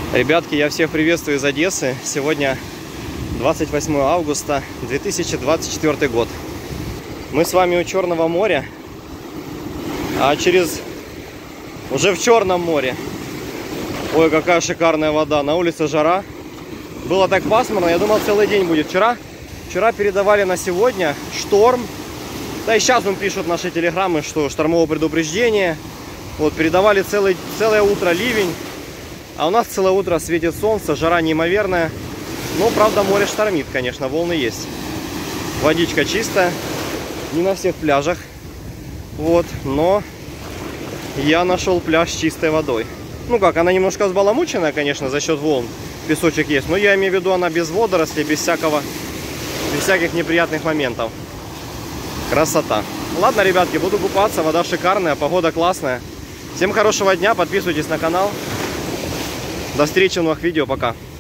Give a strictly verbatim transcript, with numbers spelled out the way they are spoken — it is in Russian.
Ребятки, я всех приветствую из Одессы. Сегодня двадцать восьмое августа две тысячи двадцать четвёртый год. Мы с вами у Черного моря, а через уже в Черном море. Ой, какая шикарная вода. На улице жара. Было так пасмурно, я думал, целый день будет. Вчера, вчера передавали на сегодня шторм. Да и сейчас он пишут наши телеграммы, что штормовое предупреждение. Вот, передавали целый, целое утро ливень. А у нас целое утро светит солнце, жара неимоверная. Но, правда, море штормит, конечно, волны есть. Водичка чистая, не на всех пляжах. Вот, но я нашел пляж с чистой водой. Ну как, она немножко взбаламученная, конечно, за счет волн. Песочек есть, но я имею в виду, она без водорослей, без всякого, без всяких неприятных моментов. Красота. Ладно, ребятки, буду купаться, вода шикарная, погода классная. Всем хорошего дня, подписывайтесь на канал. До встречи в новых видео, пока.